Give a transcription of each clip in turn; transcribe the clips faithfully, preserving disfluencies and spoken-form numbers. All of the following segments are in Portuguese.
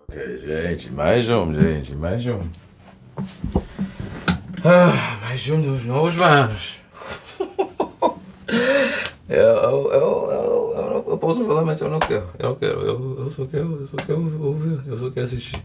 Ok, gente, mais um, gente, mais um. Ah, mais um dos novos manos. Eu, eu, eu, eu, eu, eu posso falar, mas eu não quero. Eu não quero. Eu, eu só quero, eu só quero ouvir. Eu só quero assistir.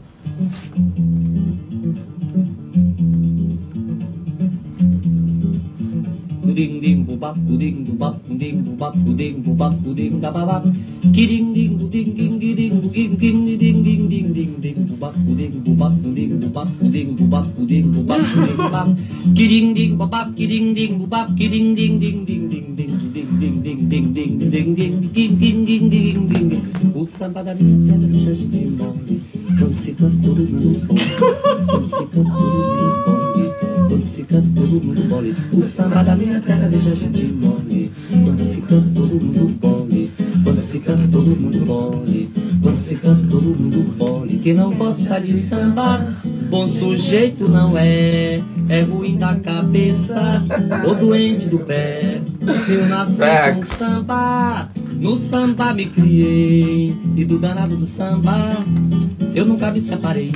Ding ding bubap, ding bubap, ding bubap, ding bubap, ding da babap. Ding ding ding ding ding ding ding ding ding ding ding ding ding bubap, ding bubap, ding bubap, ding bubap, ding bubap, ding bubap. Ding ding bubap, ding ding bubap, ding ding ding ding ding ding ding ding ding ding ding ding ding ding ding ding ding. O samba da minha terra deixa a gente mole. Quando se canta todo mundo pode. Quando se canta todo mundo pode. Quando se canta todo mundo mole. O samba da minha terra deixa a gente mole. Quando se canta todo mundo mole. Quando se canta todo mundo mole. Quando se canta todo mundo mole. Quem não gosta de sambar, bom sujeito não é. É ruim da cabeça ou doente do pé. Eu nasci com samba, no samba me criei. E do danado do samba eu nunca me separei.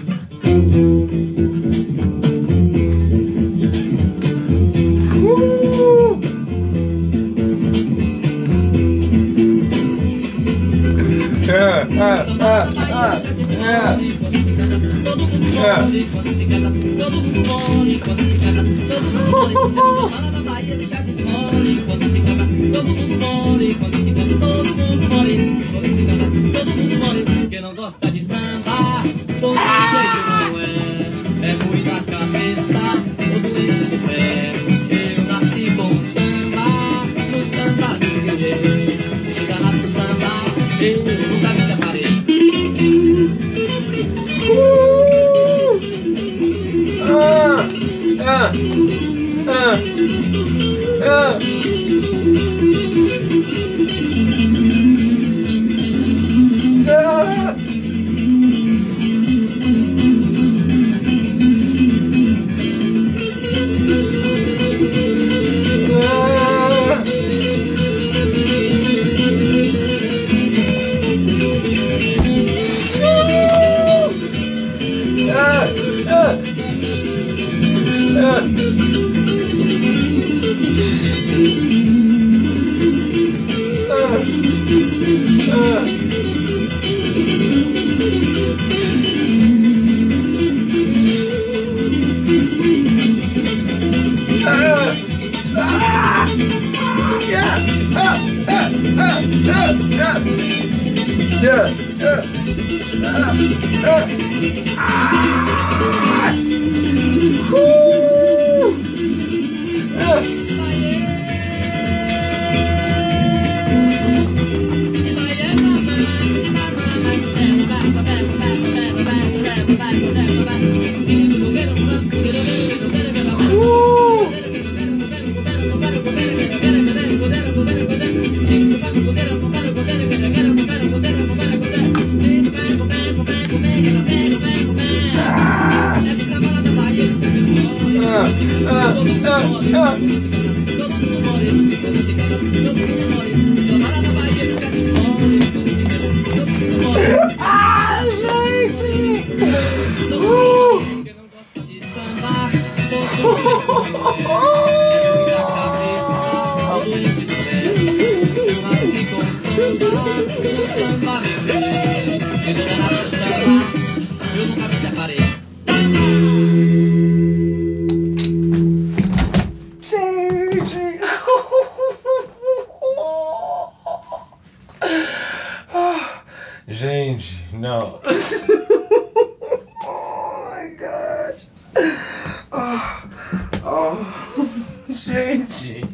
Ah, ah, ah, ah, ah. Todo mundo mole, quando se canta, todo mundo mole, quando se canta, todo mundo mole, lá na Bahia deixa de mole, quando se canta, todo mundo mole, quando se canta, todo mundo mole, quando se canta, todo mundo mole. Quem não gosta de samba, todo jeito não é, é ruim da cabeça, ou doente do pé. Eu nasci com samba, no samba do criei, e danado do samba, eu nunca me separei. Ah, ah, ah, ah. Ah. Yeah, yeah. Ah, ah. Ah. Woo. Ah. Ah, gente! Uh! Eu nunca me separei. Gente, não. Oh my God. Oh, oh, gente.